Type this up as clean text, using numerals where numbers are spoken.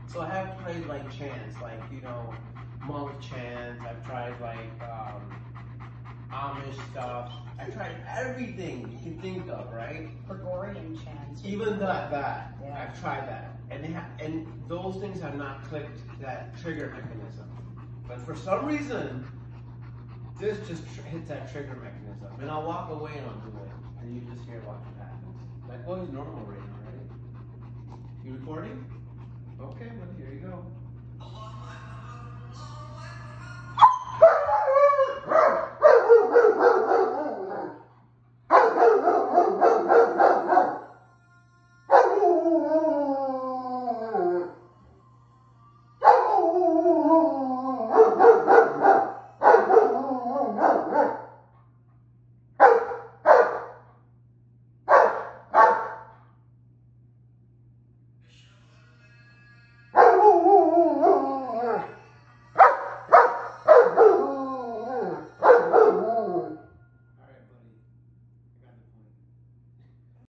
So I have tried like chants, like, you know, monk chants. I've tried like Amish stuff. I tried everything you can think of, right? Gregorian chants. Even that. Yeah. I've tried that, and those things have not clicked that trigger mechanism. But for some reason, this just hits that trigger mechanism, and I'll walk away and I'll do it, and you just hear what happens. Like, oh, it's normal right now, right? You recording? Okay, well, here you go.